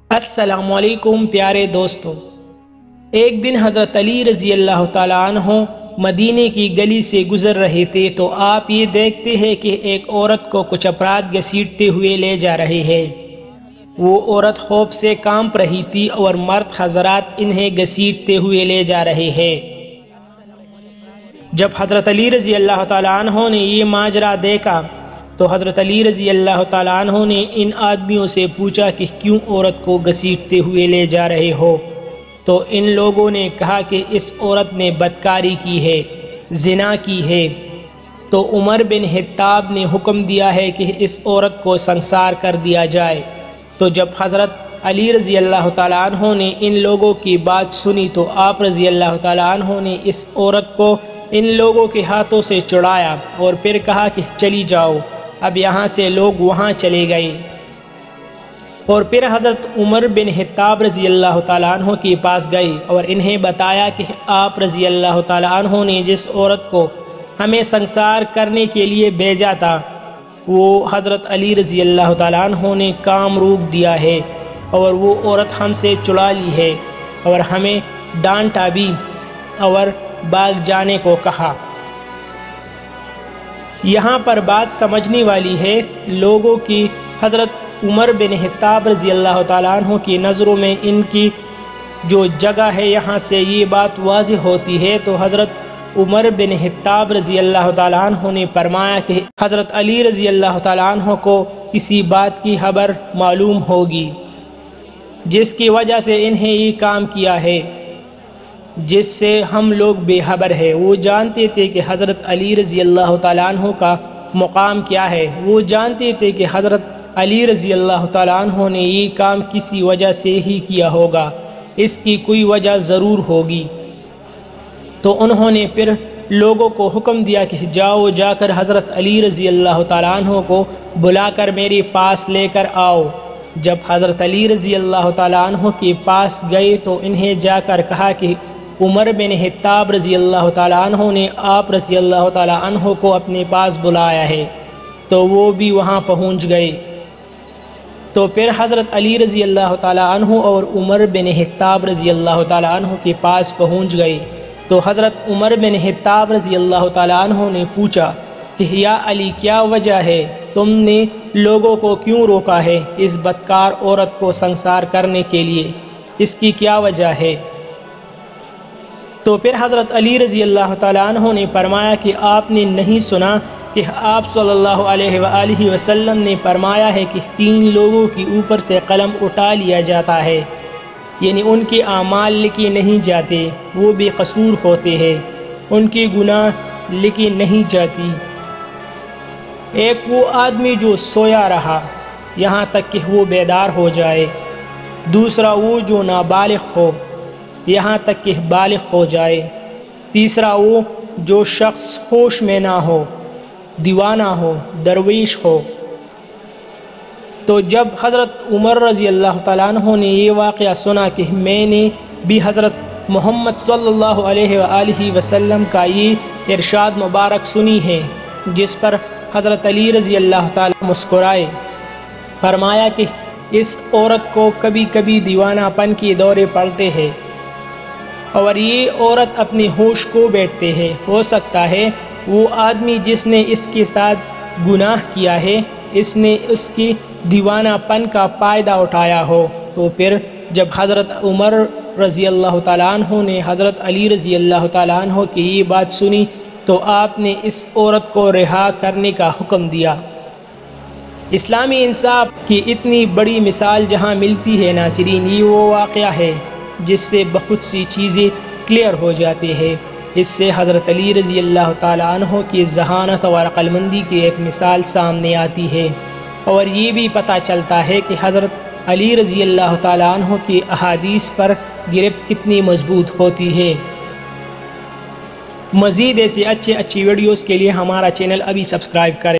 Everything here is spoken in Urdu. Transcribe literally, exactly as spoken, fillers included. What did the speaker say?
السلام علیکم پیارے دوستو، ایک دن حضرت علی رضی اللہ تعالیٰ عنہ مدینے کی گلی سے گزر رہے تھے تو آپ یہ دیکھتے ہیں کہ ایک عورت کو کچھ افراد گھسیٹتے ہوئے لے جا رہے ہیں۔ وہ عورت خوف سے کانپ رہی تھی اور مرد حضرات انہیں گھسیٹتے ہوئے لے جا رہے ہیں۔ جب حضرت علی رضی اللہ تعالیٰ عنہ نے یہ ماجرا دیکھا تو حضرت علی رضی اللہ تعالیٰ عنہ نے ان آدمیوں سے پوچھا کہ کیوں عورت کو گھسیٹتے ہوئے لے جا رہے ہو؟ تو ان لوگوں نے کہا کہ اس عورت نے بدکاری کی ہے، زنا کی ہے۔ تو عمر بن خطاب نے حکم دیا ہے کہ اس عورت کو سنسار کر دیا جائے۔ تو جب حضرت علی رضی اللہ تعالیٰ عنہ نے ان لوگوں کی بات سنی تو آپ رضی اللہ تعالیٰ عنہ نے اس عورت کو ان لوگوں کے ہاتھوں سے چھڑایا اور پھر کہا کہ چلی جاؤ۔ اب یہاں سے لوگ وہاں چلے گئے اور پھر حضرت عمر بن خطاب رضی اللہ تعالیٰ عنہ کے پاس گئے اور انہیں بتایا کہ آپ رضی اللہ تعالیٰ عنہ نے جس عورت کو ہمیں سنسار کرنے کے لیے بھیجا تھا وہ حضرت علی رضی اللہ تعالیٰ عنہ نے کام روک دیا ہے اور وہ عورت ہم سے چڑا لی ہے اور ہمیں ڈانٹا بھی اور بھاگ جانے کو کہا۔ یہاں پر بات سمجھنے والی ہے لوگوں کی حضرت عمر بن خطاب رضی اللہ تعالیٰ عنہ کی نظروں میں ان کی جو جگہ ہے یہاں سے یہ بات واضح ہوتی ہے۔ تو حضرت عمر بن خطاب رضی اللہ تعالیٰ عنہ نے فرمایا کہ حضرت علی رضی اللہ تعالیٰ عنہ کو کسی بات کی خبر معلوم ہوگی جس کی وجہ سے انہیں یہ کام کیا ہے، جس سے ہم لوگ بے خبر ہیں۔ وہ جانتے تھے کہ حضرت علی رضی اللہ تعالیٰ عنہ کا مقام کیا ہے، وہ جانتے تھے کہ حضرت علی رضی اللہ تعالیٰ عنہ نے یہ کام کسی وجہ سے ہی کیا ہوگا، اس کی کوئی وجہ ضرور ہوگی۔ تو انہوں نے پھر لوگوں کو حکم دیا کہ جاؤ جا کر حضرت علی رضی اللہ تعالیٰ عنہ کو بلا کر میرے پاس لے کر آؤ۔ جب حضرت علی رضی اللہ تعالیٰ عنہ کے پاس گئے تو انہیں جا کر کہا کہ عمر بن خطاب رضی اللہ تعالیٰ عنہ نے آپ رضی اللہ تعالیٰ عنہ کو اپنے پاس بلایا ہے۔ تو وہ بھی وہاں پہنچ گئے۔ تو پھر حضرت علی رضی اللہ تعالیٰ عنہ اور عمر بن خطاب رضی اللہ تعالیٰ عنہ کے پاس پہنچ گئے تو حضرت عمر بن خطاب رضی اللہ تعالیٰ عنہ نے پوچھا کہ یا علی کیا وجہ ہے، تم نے لوگوں کو کیوں روکا ہے اس بدکار عورت کو سنسار کرنے کے لیے، اس کی کیا وجہ ہے؟ تو پھر حضرت علی رضی اللہ تعالیٰ عنہ نے فرمایا کہ آپ نے نہیں سنا کہ آپ صلی اللہ علیہ وآلہ وسلم نے فرمایا ہے کہ تین لوگوں کی اوپر سے قلم اٹھا لیا جاتا ہے، یعنی ان کے اعمال لکھے نہیں جاتے، وہ بے قصور ہوتے ہیں، ان کے گناہ لکھے نہیں جاتی۔ ایک وہ آدمی جو سویا رہا یہاں تک کہ وہ بیدار ہو جائے، دوسرا وہ جو نابالغ ہو یہاں تک کہ بالغ ہو جائے، تیسرا وہ جو شخص ہوش میں نہ ہو، دیوانہ ہو، درویش ہو۔ تو جب حضرت عمر رضی اللہ تعالیٰ عنہ نے یہ واقعہ سنا کہ میں نے بھی حضرت محمد صلی اللہ علیہ وآلہ وسلم کا یہ ارشاد مبارک سنی ہے، جس پر حضرت علی رضی اللہ تعالیٰ مسکرائے، فرمایا کہ اس عورت کو کبھی کبھی دیوانہ پن کے دورے پڑتے ہیں اور یہ عورت اپنی ہوش کو بیٹھتے ہیں۔ ہو سکتا ہے وہ آدمی جس نے اس کے ساتھ گناہ کیا ہے اس نے اس کی دیوانہ پن کا فائدہ اٹھایا ہو۔ تو پھر جب حضرت عمر رضی اللہ تعالیٰ عنہ نے حضرت علی رضی اللہ تعالیٰ عنہ کی یہ بات سنی تو آپ نے اس عورت کو رہا کرنے کا حکم دیا۔ اسلامی انصاف کی اتنی بڑی مثال جہاں ملتی ہے ناظرین، یہ وہ واقعہ ہے جس سے بہت سی چیزیں کلیئر ہو جاتی ہیں۔ اس سے حضرت علی رضی اللہ تعالیٰ عنہ کی ذہانت اور عقل مندی کی ایک مثال سامنے آتی ہے اور یہ بھی پتہ چلتا ہے کہ حضرت علی رضی اللہ تعالیٰ عنہ کی احادیث پر گرفت کتنی مضبوط ہوتی ہے۔ مزید ایسے اچھے اچھی ویڈیوز کے لیے ہمارا چینل ابھی سبسکرائب کریں۔